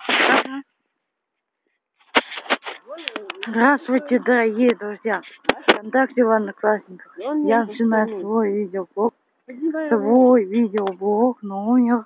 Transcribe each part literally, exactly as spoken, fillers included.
Ага. Здравствуйте, дорогие друзья. ВКонтакте в Одноклассниках. Я начинаю свой видеоблог. Свой видеоблог номер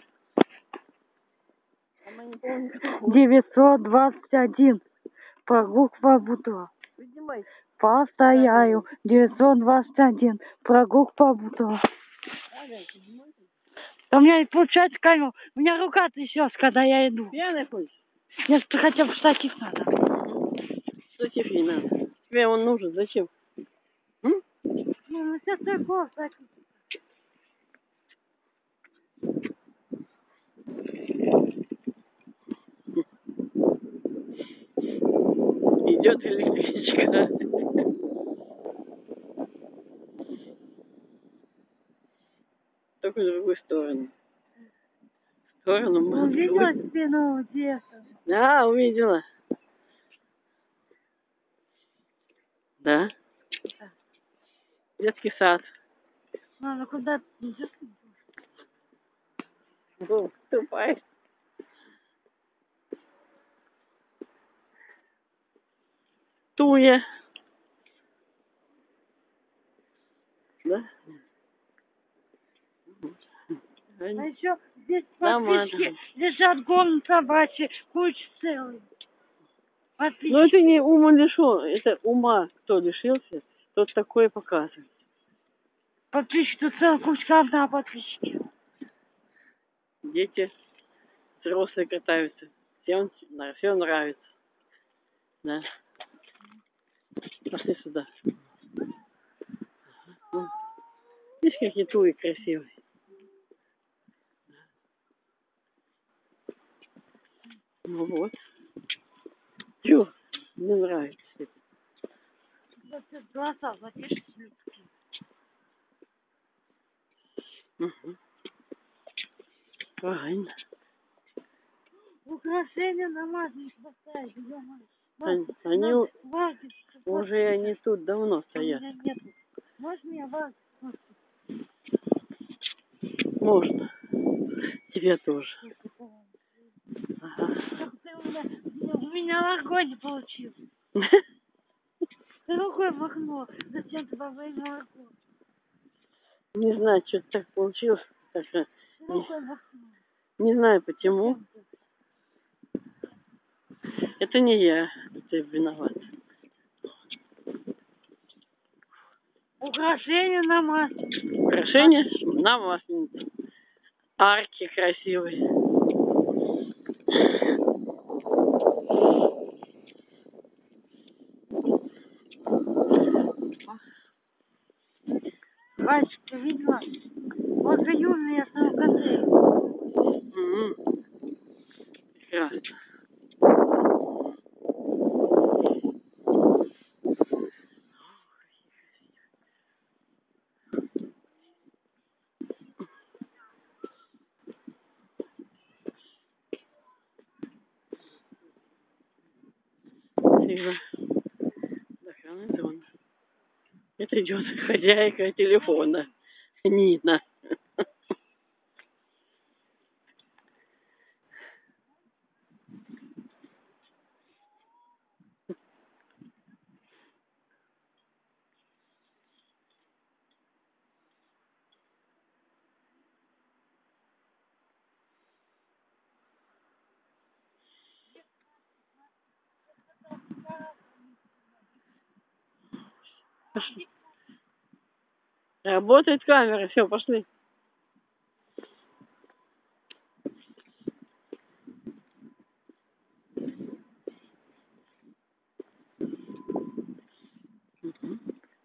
девятьсот двадцать один. Прогулка Бутова. Повторяю. девятьсот двадцать один. Прогулка по Бутова. Да у меня не получается камеру. У меня рука трясется, когда я иду. Пьяный хочешь? Мне хотя бы штатив надо. Штатив не надо. Тебе он нужен. Зачем? М? Ну, ну все такое, так. Идет электричка. Только в другую сторону. В сторону Ну, видела спину детства? Да, увидела. Да. Да. Детский сад. Мама, куда ты идешь? Ну, ступай. Туя. Да? А еще здесь Дома, подписчики лежат голым собачьи, куча целый. Подписчики. Ну это не ума лишен, это ума кто лишился, тот такое показывает. Подписчики, тут целая куча говна подписчики. Дети взрослые катаются, всем, всем нравится. Да. Пошли сюда. Ну, видишь, какие туи красивые. Ну вот. Чё? Мне нравится это. Вот тут глаза запишите. Угу. Правильно. Украшения на масле поставить, Они, они у- уже они тут давно стоят. Можно я вас? Можно. Тебе тоже. Ага. Ты у меня, у меня огонь получил. Ты рукой махнул. Зачем ты во время махнул? Не знаю, что так получилось. Так, Ты рукой махнул. не знаю почему. Это не я, ты виноват. Украшения на масле. Украшения на масленицу. Арки красивые. Васик, ты видела? Вот за южный я в самом конце. Угу. Прекрасно. Спасибо. Охранный зона. Это идет хозяйка телефона. Нина. Пошли. Работает камера. Все, пошли. Угу.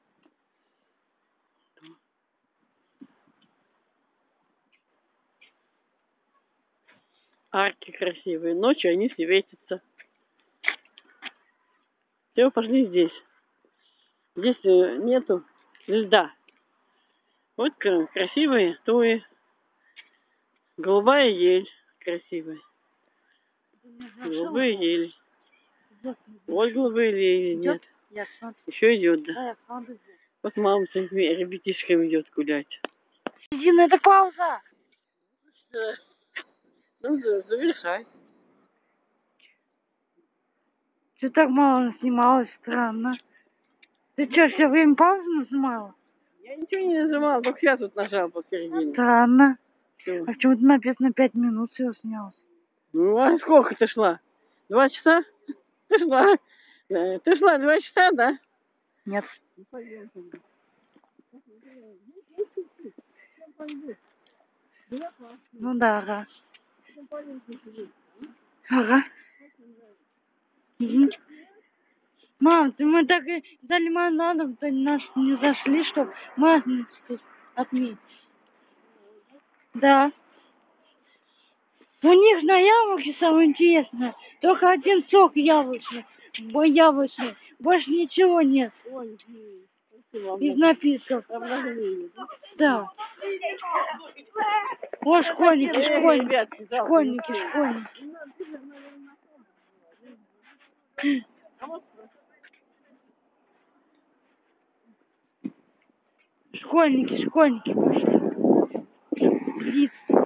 Арки красивые. Ночью они светятся. Все, пошли здесь. Здесь нету льда. Вот красивые туи. Голубая ель красивая. Голубые ели. Вот голубые ели нет. Еще идет, да. Вот мама с этими ребятишками идет гулять. Дина, это пауза. Ну, завершай. Что так мало снималось, странно. Ты что, все время паузу нажимала? Я ничего не нажимала, только я тут нажал посередине. Странно. Что? А почему-то написано пять минут все снялось. Ну, а сколько ты шла? Два часа? Ты шла? Да, ты шла два часа, да? Нет. Ну, пойдем. Ну да, ага. Ага. Угу. Мам, ты мы так и за лимонадом-то нас не зашли, чтобы масленица отметить. Да. У них на яблоке самое интересное. Только один сок яблочный. Бо яблочный. Больше ничего нет. Ой, Из напитков. Да. О, школьники, Эй, школьники. ребят, Школьники, школьники. Школьники, школьники пошли. Блиц.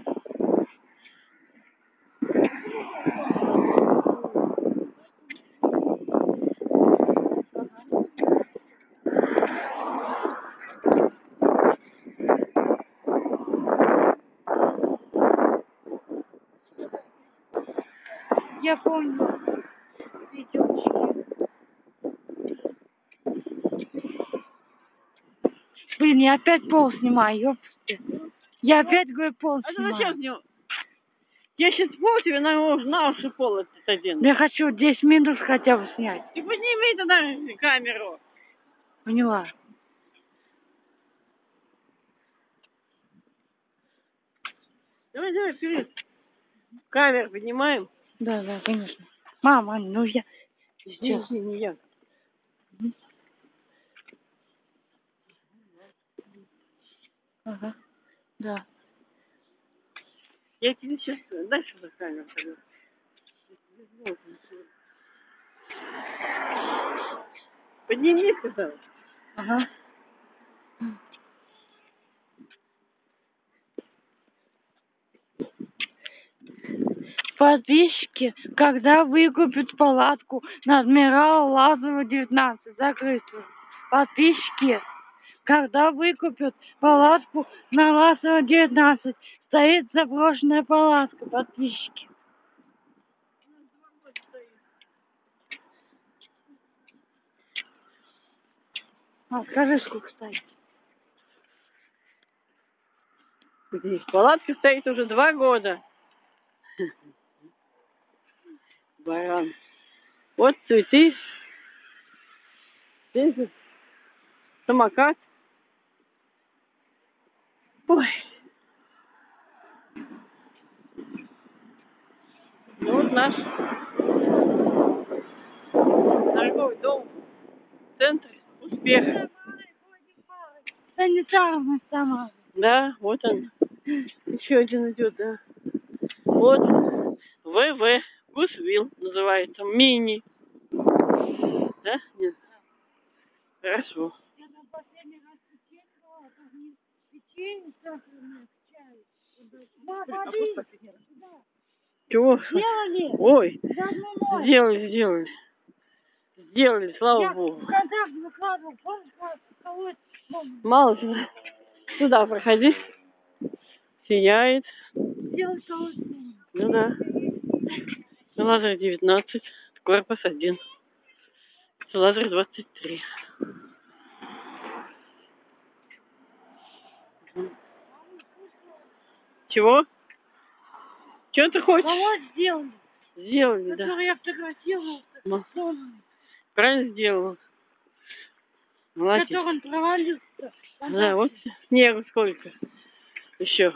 Я помню. Видеочки. Блин, я опять пол снимаю, ёпты. Я опять, говорю, пол А ты снимаю. зачем с него? Я сейчас пол тебе на, на уши пол этот один. Я хочу десять минут хотя бы снять. Ты подними тогда камеру. Поняла. Давай, давай, вперед. Камеру поднимаем. Да, да, конечно. Мама, ну я... Не, не, не я. Ага, да. Я тебе сейчас дальше за камеру пойду. Подними, сказал. Ага. Подписчики, когда выкупят палатку на Адмирала Лазова девятнадцать, закрытую. Подписчики, когда выкупят палатку на Лазова девятнадцать, стоит заброшенная палатка, подписчики. А, скажи, сколько стоит. Здесь палатка стоит уже два года. Баран. Вот цветы. Здесь самокат. Ой. Ну вот наш торговый дом. Центр успеха. Санитарная сама. Да, вот он. Еще один идет, да. Вот. ВВ. Гусвилл называется. Мини. Да? Нет. Хорошо. Я на последний раз печенье брала, тут не печенье, сахарное, к чаю. Да, воды. Чего? Сделали? Ой. Заодно мой. Сделали, сделали. Сделали, слава Я богу. в контакт выкладывал, помнишь, кого это? Мало сюда. Сюда проходи. Сияет. Сделай кого. Ну да. Лазарь девятнадцать, корпус один. Лазарь двадцать три. Чего? Чего ты хочешь? Кого сделали? Сделали, да. Который я фотографировал. Ну, правильно сделал. Молодец. Который он провалился. Да, вот снегу сколько. Еще.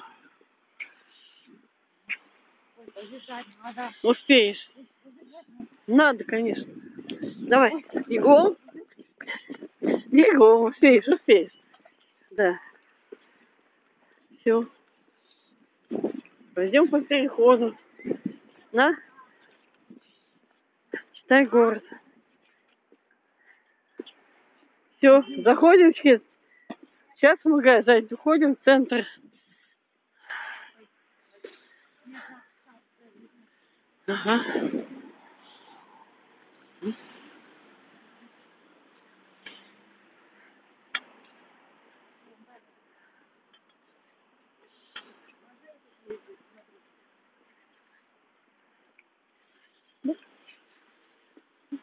Надо. Успеешь. Надо, конечно. Давай. Бегом. Бегом. Успеешь, успеешь. Да. Все. Пойдем по переходу. На. Читай город. Все. Заходим сейчас. Сейчас в магазин. Уходим в центр. Ага.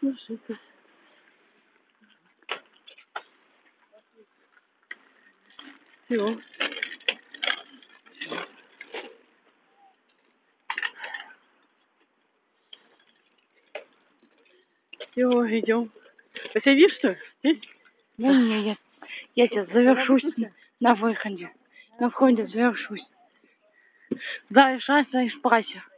Супер. Все. Все, идем. Посидишь, что ли? Да не, я, я сейчас завершусь на выходе. На входе завершусь. Завершайся и спайся.